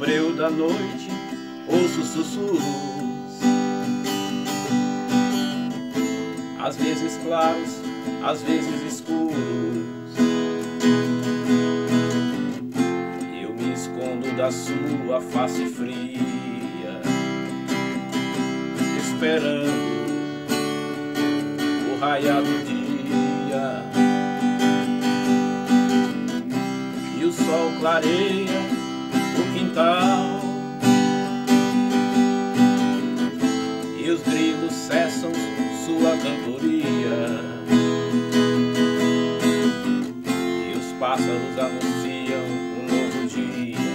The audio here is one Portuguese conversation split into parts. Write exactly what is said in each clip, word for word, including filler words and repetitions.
breu da noite ouço sussurros, às vezes claros, às vezes escuros. Eu me escondo da sua face fria, esperando o raiar do dia, e o sol clareia o quintal, e os grilos cessam sua cantoria, e os pássaros anunciam um novo dia.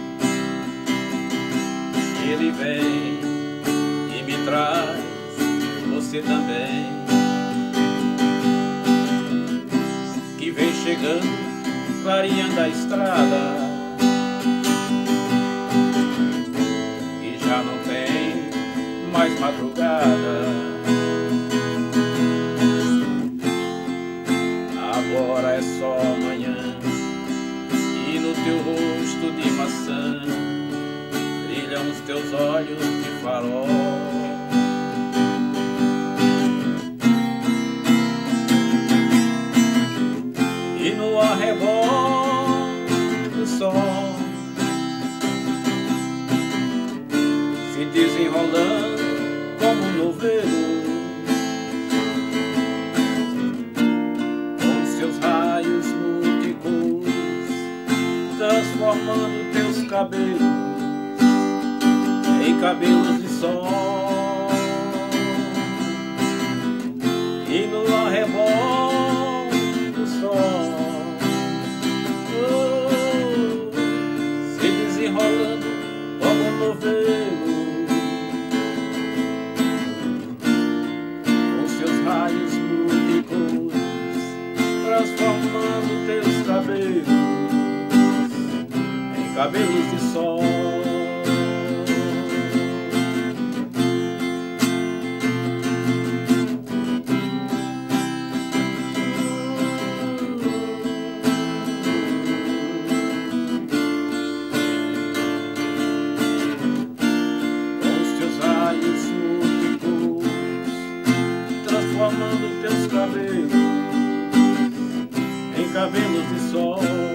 Ele vem e me traz você também, que vem chegando, clareando a estrada, e já não tem mais madrugada. Agora é só amanhã, e no teu rosto de maçã brilham os teus olhos de farol. E no arrebol do sol se desenrolando como um novelo, com seus raios múltiplos transformando teus cabelos em cabelos de sol. E no arrebol do sol, oh, se desenrolando como um novelo, com seus raios múltiplos transformando teus cabelos em cabelos de sol. Transformando teus cabelos em cabelos de sol.